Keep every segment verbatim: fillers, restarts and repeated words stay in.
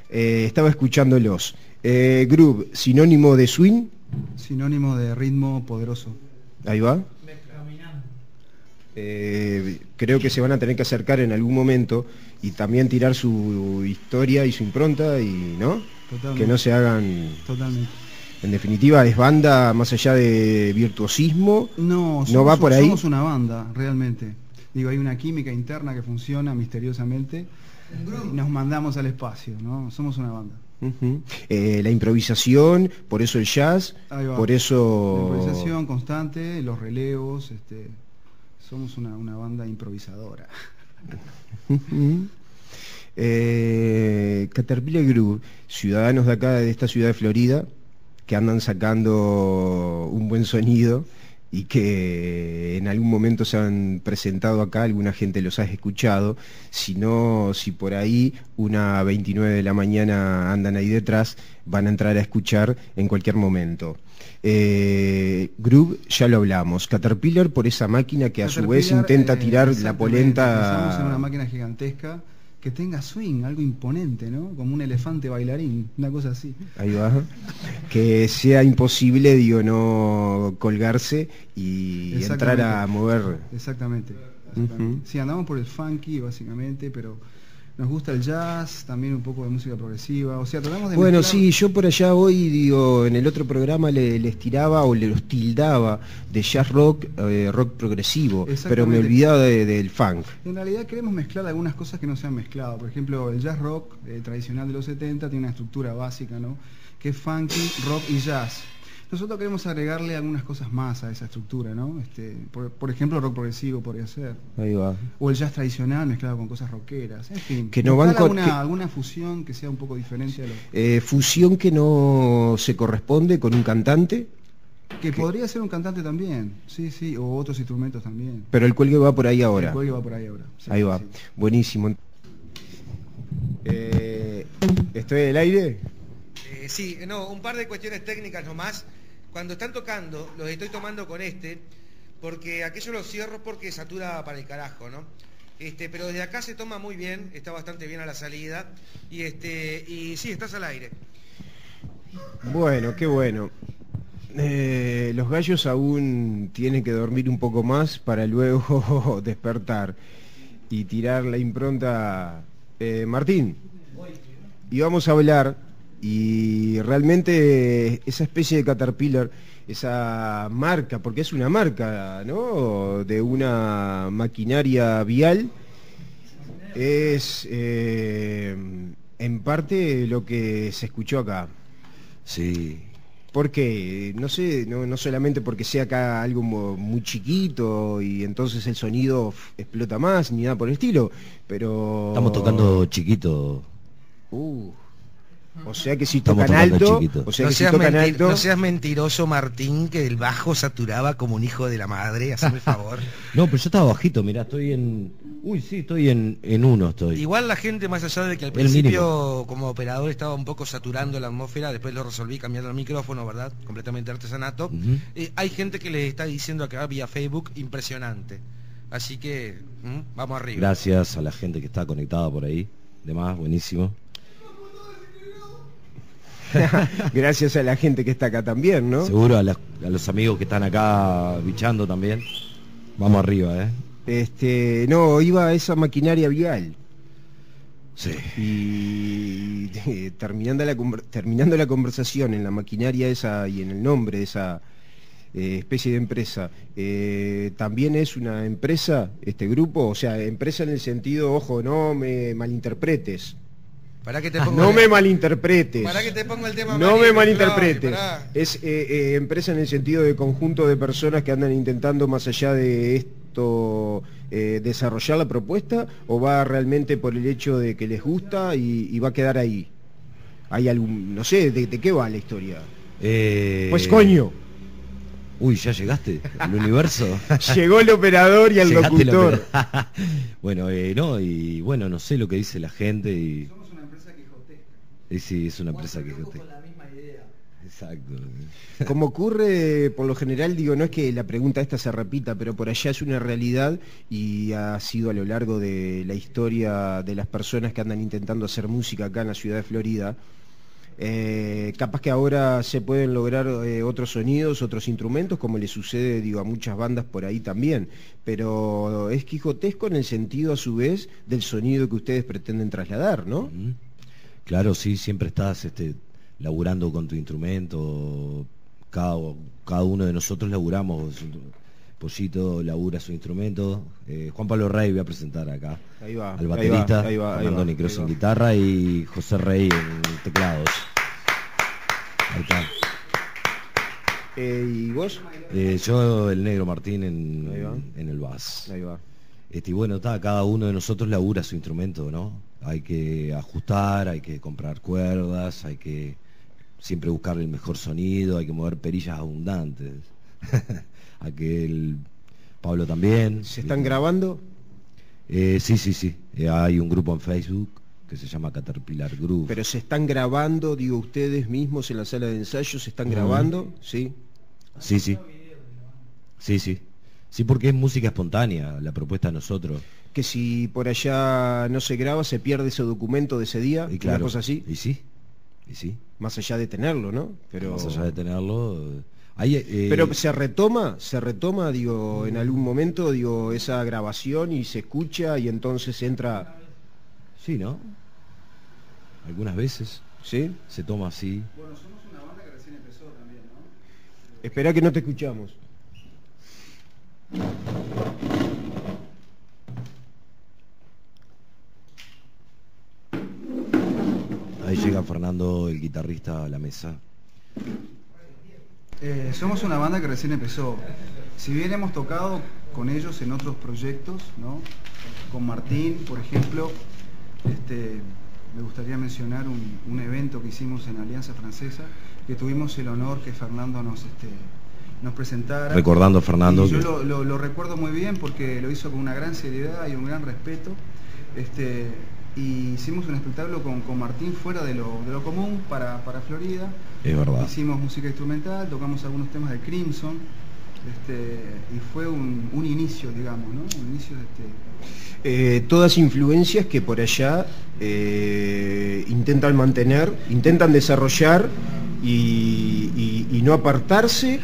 eh, estaba escuchándolos. Eh, groove, sinónimo de swing. Sinónimo de ritmo poderoso. Ahí va. Eh, creo que se van a tener que acercar en algún momento y también tirar su historia y su impronta y no Totalmente. Que no se hagan. Totalmente. En definitiva, es banda más allá de virtuosismo. No, somos, no va por ahí. Somos una banda, realmente. Digo, hay una química interna que funciona misteriosamente y nos mandamos al espacio, ¿no? Somos una banda. Uh-huh. eh, la improvisación, por eso el jazz, por eso... La improvisación constante, los relevos, este, somos una, una banda improvisadora. Uh-huh. eh, Caterpillar Groove, ciudadanos de acá, de esta ciudad de Florida, que andan sacando un buen sonido y que en algún momento se han presentado acá, alguna gente los ha escuchado, si no, si por ahí una veintinueve de la mañana andan ahí detrás, van a entrar a escuchar en cualquier momento. Eh, Groove, ya lo hablamos, Caterpillar por esa máquina que a su vez intenta tirar eh, la polenta... Pensamos en una máquina gigantesca que tenga swing, algo imponente, ¿no? Como un elefante bailarín, una cosa así. Ahí va. Que sea imposible, digo, no colgarse y entrar a mover. Exactamente. exactamente. Uh-huh. Sí, andamos por el funky, básicamente, pero nos gusta el jazz, también un poco de música progresiva, o sea, tratamos de Bueno, mezclar... sí, yo por allá hoy, digo, en el otro programa le, les tiraba o le los tildaba de jazz rock, eh, rock progresivo, pero me olvidaba de, del funk. En realidad queremos mezclar algunas cosas que no se han mezclado, por ejemplo, el jazz rock eh, tradicional de los setenta tiene una estructura básica, ¿no? Que es funky, rock y jazz. Nosotros queremos agregarle algunas cosas más a esa estructura, ¿no? Este, por, por ejemplo, rock progresivo podría ser. Ahí va. O el jazz tradicional mezclado con cosas rockeras. En fin, que no van con, alguna, que, alguna fusión que sea un poco diferente a lo... Eh, fusión que no se corresponde con un cantante. Que, que podría ser un cantante también, sí, sí, o otros instrumentos también. Pero el cuelgue va por ahí ahora. El cuelgue va por ahí ahora. Sí, ahí va, sí. Buenísimo. Eh, ¿Estoy en el aire? Eh, sí, no, un par de cuestiones técnicas nomás. Cuando están tocando, los estoy tomando con este, porque aquello los cierro porque satura para el carajo, ¿no? Este, pero desde acá se toma muy bien, está bastante bien a la salida, y este, y sí, estás al aire. Bueno, qué bueno. Eh, los gallos aún tienen que dormir un poco más para luego despertar y tirar la impronta. Eh, Martín, y vamos a hablar, y realmente esa especie de Caterpillar, esa marca, porque es una marca, ¿no?, de una maquinaria vial, es eh, en parte lo que se escuchó acá. Sí. Porque, no sé, no, no solamente porque sea acá algo muy chiquito y entonces el sonido explota más, ni nada por el estilo, pero... Estamos tocando chiquito. Uh, o sea que si Estamos tocan alto, chiquito. o sea no, que seas si tocan mentir, alto... no seas mentiroso, Martín, que el bajo saturaba como un hijo de la madre, hazme el favor. No, pero yo estaba bajito, mirá, estoy en... Uy, sí, estoy en, en uno, estoy. Igual la gente, más allá de que al El principio mínimo. como operador estaba un poco saturando la atmósfera, después lo resolví cambiando el micrófono, ¿verdad? Completamente artesanato. Uh-huh. eh, hay gente que les está diciendo acá vía Facebook, impresionante. Así que, ¿m? vamos arriba. Gracias a la gente que está conectada por ahí. Demás, buenísimo. Gracias a la gente que está acá también, ¿no? Seguro a, la, a los amigos que están acá bichando también. Vamos arriba, ¿eh? Este, no, iba a esa maquinaria vial. Sí. Y eh, terminando, la, terminando la conversación en la maquinaria esa y en el nombre de esa eh, especie de empresa, eh, ¿también es una empresa este grupo? O sea, empresa en el sentido, ojo, no me malinterpretes. Para que te pongo No el... me malinterpretes. Para que te pongo el tema. No me malinterpretes. Pará. Es eh, eh, empresa en el sentido de conjunto de personas que andan intentando, más allá de esto, eh, desarrollar la propuesta, o va realmente por el hecho de que les gusta y, y va a quedar ahí. Hay algún, no sé, ¿de, de qué va la historia? Eh... Pues coño. Uy, ¿ya llegaste al universo? Llegó el operador y el Llegaste locutor. Bueno, eh, no, y bueno, no sé lo que dice la gente y... Y sí, es una empresa que... Exacto. Como ocurre por lo general, digo, no es que la pregunta esta se repita, pero por allá es una realidad y ha sido a lo largo de la historia de las personas que andan intentando hacer música acá en la ciudad de Florida. Eh, capaz que ahora se pueden lograr eh, otros sonidos, otros instrumentos, como le sucede, digo, a muchas bandas por ahí también, pero es quijotesco en el sentido a su vez del sonido que ustedes pretenden trasladar, ¿no? Uh-huh. Claro, sí, siempre estás este, laburando con tu instrumento, cada, cada uno de nosotros laburamos. Pollito labura su instrumento, eh, Juan Pablo Rey voy a presentar acá, ahí va, al baterista, ahí va, ahí va, Fernando Nicroso en guitarra y José Rey en teclados. Ahí está. Eh, ¿Y vos? Eh, yo, el Negro Martín, en, en el bass. Ahí va. Este, y bueno, está, cada uno de nosotros labura su instrumento, ¿no? Hay que ajustar, hay que comprar cuerdas, hay que siempre buscar el mejor sonido, hay que mover perillas abundantes. Aquel Pablo también. ¿Se están grabando? Eh, sí, sí, sí. Eh, hay un grupo en Facebook que se llama Caterpillar Group. Pero se están grabando, digo, ustedes mismos en la sala de ensayo, ¿se están uh-huh. grabando? Sí. Sí, sí. Sí, sí. Sí, porque es música espontánea, la propuesta de nosotros. Que si por allá no se graba, se pierde ese documento de ese día, y claro, una cosa así. Y sí, y sí. Más allá de tenerlo, ¿no? Pero... Más allá de tenerlo... Hay, eh... Pero se retoma, se retoma, digo, en algún momento, digo, esa grabación y se escucha y entonces entra... Sí, ¿no? Algunas veces. ¿Sí? Se toma así. Bueno, somos una banda que recién empezó también, ¿no? Espera que no te escuchamos. Ahí llega Fernando, el guitarrista, a la mesa. Eh, somos una banda que recién empezó. Si bien hemos tocado con ellos en otros proyectos, ¿no? Con Martín, por ejemplo, este, me gustaría mencionar un, un evento que hicimos en Alianza Francesa, que tuvimos el honor que Fernando nos, este, nos presentara. Recordando a Fernando. Y yo que... lo, lo, lo recuerdo muy bien porque lo hizo con una gran seriedad y un gran respeto. Este, y hicimos un espectáculo con, con Martín fuera de lo, de lo común para, para Florida. Es verdad. Hicimos música instrumental, tocamos algunos temas de Crimson, este, y fue un, un inicio, digamos, ¿no? Un inicio de este... eh, todas influencias que por allá eh, intentan mantener, intentan desarrollar y, y, y no apartarse,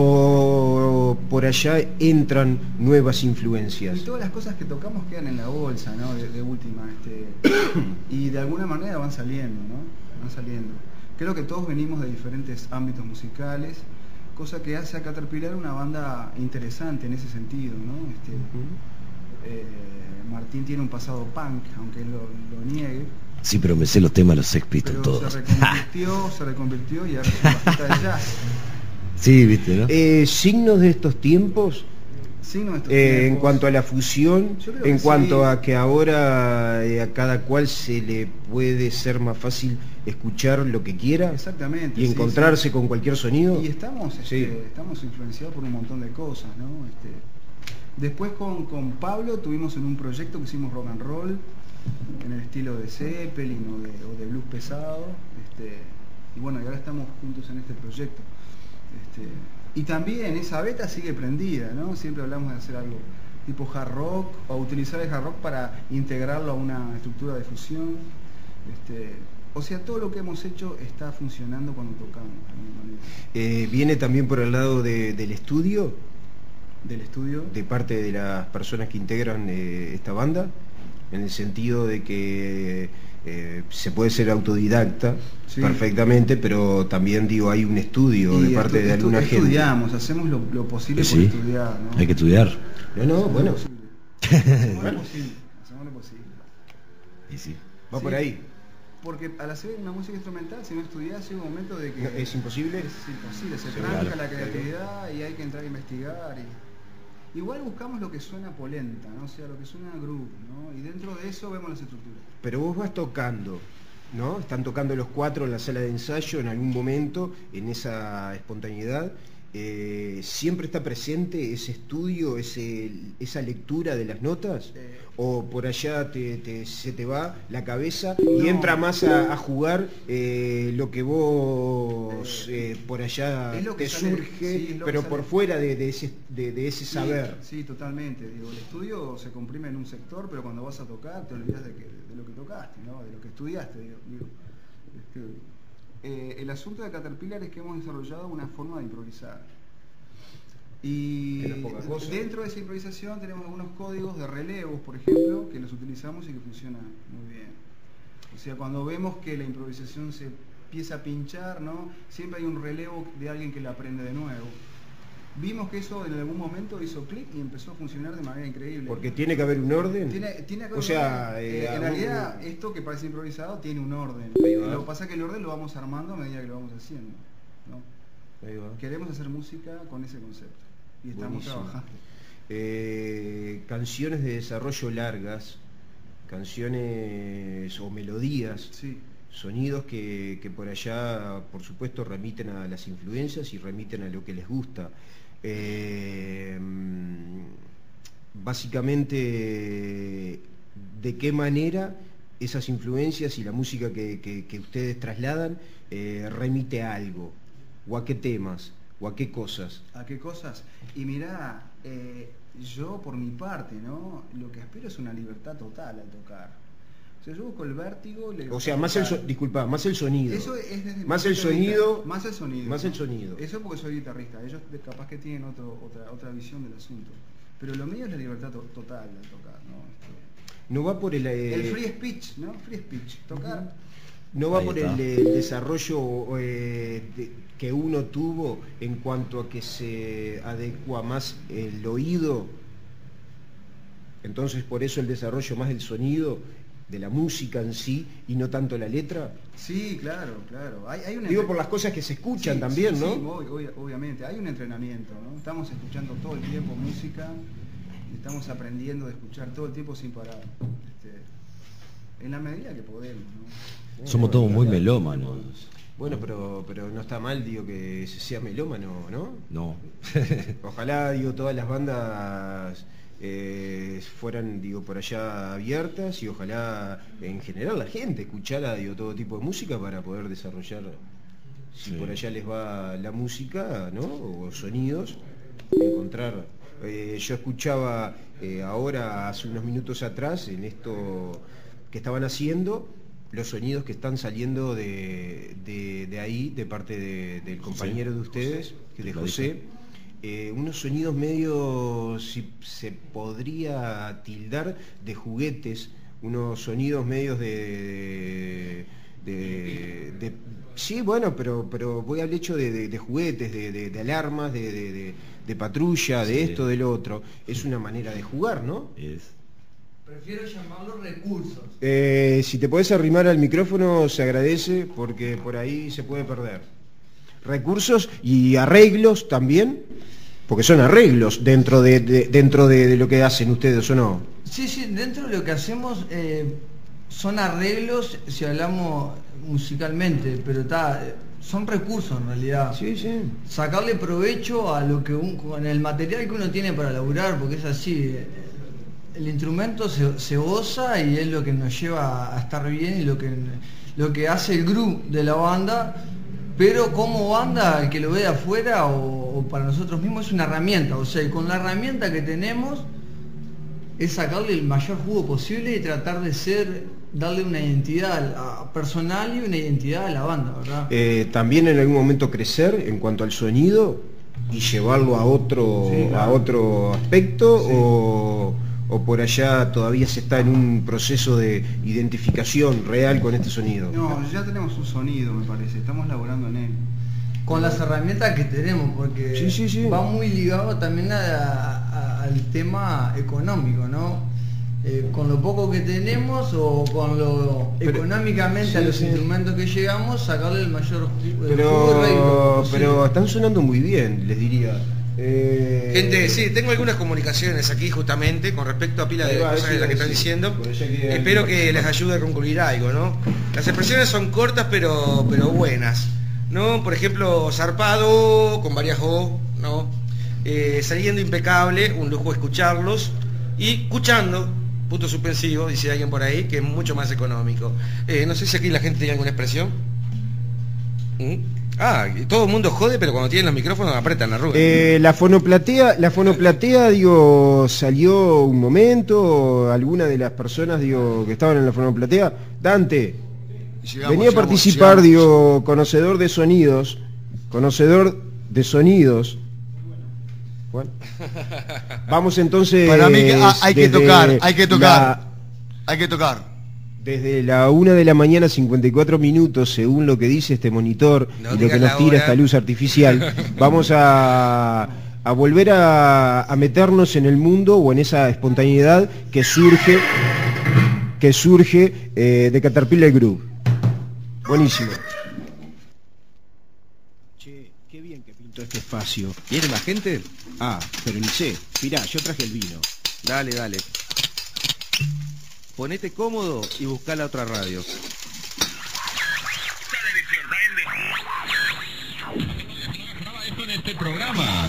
o por allá entran nuevas influencias. Y todas las cosas que tocamos quedan en la bolsa, ¿no? De, de última, este, y de alguna manera van saliendo, ¿no? Van saliendo. Creo que todos venimos de diferentes ámbitos musicales, cosa que hace a Caterpillar una banda interesante en ese sentido, ¿no? Este, uh-huh. eh, Martín tiene un pasado punk, aunque él lo, lo niegue. Sí, pero me sé los temas de los Sex Pistols todos. Se reconvirtió, se reconvirtió y ahora es un bajista de jazz. Sí, viste, ¿no? Eh, signos de estos tiempos. Signos de estos eh, tiempos. En cuanto a la fusión, en cuanto sí. a que ahora eh, a cada cual se le puede ser más fácil escuchar lo que quiera. Exactamente, y sí, encontrarse sí. con cualquier sonido. Y estamos, este, sí. estamos influenciados por un montón de cosas, ¿no? Este, después con, con Pablo tuvimos en un proyecto que hicimos rock and roll, en el estilo de Zeppelin o de, o de blues pesado, este, y bueno, y ahora estamos juntos en este proyecto. Este, y también esa beta sigue prendida, ¿no? Siempre hablamos de hacer algo tipo hard rock, o utilizar el hard rock para integrarlo a una estructura de fusión. Este, o sea, todo lo que hemos hecho está funcionando cuando tocamos. Eh, ¿Viene también por el lado de, del estudio? ¿Del estudio? De parte de las personas que integran eh, esta banda, en el sentido de que eh, se puede ser autodidacta, sí, perfectamente, pero también digo hay un estudio y de parte de alguna gente. Estudiamos, hacemos lo, lo posible sí, por estudiar, ¿no? Hay que estudiar. No, no, bueno. Hacemos lo posible, hacemos lo posible. Y sí. Va sí, por ahí. Porque al hacer una música instrumental, si no estudias, llega un momento de que... No, ¿es imposible? Es imposible, se sí, tranca claro. la creatividad y hay que entrar a investigar. Y... igual buscamos lo que suena polenta, ¿no? O sea, lo que suena groove, ¿no? Y dentro de eso vemos las estructuras. Pero vos vas tocando, ¿no? Están tocando los cuatro en la sala de ensayo en algún momento, en esa espontaneidad, eh, siempre está presente ese estudio, ese, esa lectura de las notas, Eh, o por allá te, te- se te va la cabeza y No. entra más a, a jugar eh, lo que vos eh, por allá es lo que te sale- surge, sí, es lo que pero sale- por fuera de, de ese, de, de ese Sí, saber. Sí, totalmente. Digo, el estudio se comprime en un sector, pero cuando vas a tocar te olvidas de, que, de lo que tocaste, ¿no? De lo que estudiaste. Digo, digo. Este, eh, el asunto de Caterpillar es que hemos desarrollado una forma de improvisar. Y Que no es poca cosa. dentro de esa improvisación tenemos algunos códigos de relevos, por ejemplo, que los utilizamos y que funcionan muy bien. O sea, cuando vemos que la improvisación se empieza a pinchar, ¿no? Siempre hay un relevo de alguien que la aprende de nuevo. Vimos que eso en algún momento hizo clic y empezó a funcionar de manera increíble. Porque tiene que haber un orden. Tiene, tiene que O sea, haber- eh, eh, en a- realidad esto que parece improvisado tiene un orden. Ahí va. Lo que pasa es que el orden lo vamos armando a medida que lo vamos haciendo, ¿no? Ahí va. Queremos hacer música con ese concepto y estamos Buenísimo. trabajando. Eh, canciones de desarrollo largas, canciones o melodías, Sí. sonidos que, que por allá, por supuesto, remiten a las influencias y remiten a lo que les gusta. Eh, básicamente, ¿de qué manera esas influencias y la música que, que- que ustedes trasladan eh, remite a algo? ¿O a qué temas? ¿O a qué cosas? ¿A qué cosas? Y mirá, eh, yo por mi parte, ¿no? Lo que espero es una libertad total al tocar. O sea, yo busco el vértigo y la O sea, más el, so- libertad. disculpa, más el sonido. Eso es desde mi más el punto de vista. sonido. Más el sonido. Más ¿no? el sonido. Eso porque soy guitarrista. Ellos de- capaz que tienen otro, otra, otra visión del asunto. Pero lo mío es la libertad to- total al tocar, ¿no? Este, No va por el, eh, el free speech, ¿no? Free speech. Tocar. no va Ahí por está. el, eh, desarrollo eh, de- que uno tuvo en cuanto a que se adecua más el oído. Entonces, por eso el desarrollo más del sonido, de la música en sí, y no tanto la letra. Sí, claro, claro. Hay, hay una Digo por las cosas que se escuchan Sí, también, sí, ¿no? sí, obvi- obvi- obviamente, hay un entrenamiento, ¿no? Estamos escuchando todo el tiempo música, y estamos aprendiendo de escuchar todo el tiempo sin parar. Este, en la medida que podemos, ¿no? Somos todos muy melómanos. Bueno, pero, pero no está mal, digo, que se sea melómano, ¿no? No. Ojalá, digo, todas las bandas eh, fueran, digo, por allá abiertas y ojalá en general la gente escuchara, digo, todo tipo de música para poder desarrollar, si Sí. por allá les va la música, ¿no? O sonidos, encontrar. Eh, yo escuchaba eh, ahora, hace unos minutos atrás, en esto que estaban haciendo, los sonidos que están saliendo de, de- de ahí, de parte de- del compañero de ustedes, que de José, eh, unos sonidos medio, si se podría tildar, de juguetes, unos sonidos medios de... de- de- sí, bueno, pero, pero voy al hecho de, de- de juguetes, de, de- de alarmas, de, de- de- de patrulla, de Sí. esto, del otro. Es una manera de jugar, ¿no? Es. Prefiero llamarlo recursos. Eh, si te podés arrimar al micrófono se agradece porque por ahí se puede perder. Recursos y arreglos también, porque son arreglos dentro de, de- dentro de, de lo que hacen ustedes, ¿o no? Sí, sí, dentro de lo que hacemos eh, son arreglos, si hablamos musicalmente, pero está, son recursos en realidad. Sí, sí. Sacarle provecho a lo que un, con el material que uno tiene para laburar, porque es así. eh, El instrumento se, se goza y es lo que nos lleva a estar bien y lo que, lo que hace el groove de la banda, pero como banda, el que lo ve de afuera o, o para nosotros mismos es una herramienta, o sea, y con la herramienta que tenemos es sacarle el mayor jugo posible y tratar de ser, darle una identidad a- personal y una identidad a la banda, ¿verdad? Eh, también en algún momento crecer en cuanto al sonido y llevarlo a otro, Sí, claro. a otro aspecto Sí. o, o por allá todavía se está en un proceso de identificación real con este sonido. No, ya tenemos un sonido, me parece, estamos laborando en él. Con las herramientas que tenemos, porque Sí, sí, sí. va muy ligado también a- a- al tema económico, ¿no? Eh, con lo poco que tenemos o con lo Pero- económicamente a sí, los sí. instrumentos que llegamos, sacarle el mayor ju- el jugo y Pero, rédito posible. pero están sonando muy bien, les diría. Eh, Gente, sí, tengo algunas comunicaciones aquí justamente con respecto a pila Ahí de va, cosas sí, de las que sí, están diciendo. por allá que hay Espero alguien que les participando. ayude a concluir algo, ¿no? Las expresiones son cortas pero, pero buenas, ¿no? Por ejemplo, zarpado con varias O, ¿no? Eh, saliendo impecable, un lujo escucharlos y escuchando, punto suspensivo, dice alguien por ahí, que es mucho más económico. Eh, no sé si aquí la gente tiene alguna expresión. ¿Mm? Ah, todo el mundo jode, pero cuando tienen los micrófonos apretan la Rubén. Eh, la fonoplatea, la fonoplatea, digo, salió un momento, alguna de las personas, digo, que estaban en la fonoplatea, Dante, Llegamos, venía a llegamos, participar, llegamos. digo, conocedor de sonidos, conocedor de sonidos. Bueno, vamos entonces. Para mí que ah, hay que desde tocar, hay que tocar, la- hay que tocar. Desde la una de la mañana, cincuenta y cuatro minutos, según lo que dice este monitor No y lo digas que nos la tira hora. esta luz artificial, vamos a, a volver a, a meternos en el mundo o en esa espontaneidad que surge, que surge eh, de Caterpillar Groove. Buenísimo. Che, qué bien que pintó este espacio. ¿Viene más gente? Ah, pero ni sé. Mirá, yo traje el vino. Dale, dale. Ponete cómodo y buscá la otra radio. Este programa.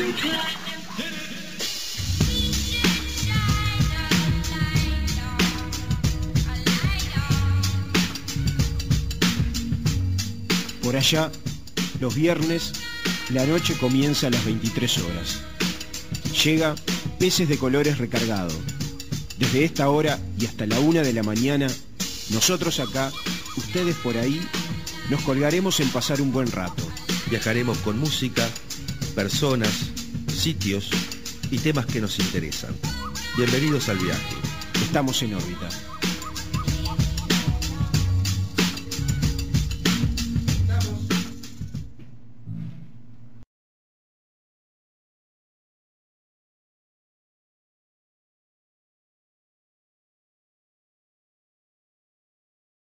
Por allá, los viernes, la noche comienza a las veintitrés horas. Llega Peces de Colores recargado. Desde esta hora y hasta la una de la mañana, nosotros acá, ustedes por ahí, nos colgaremos en pasar un buen rato. Viajaremos con música, personas, sitios y temas que nos interesan. Bienvenidos al viaje. Estamos en órbita.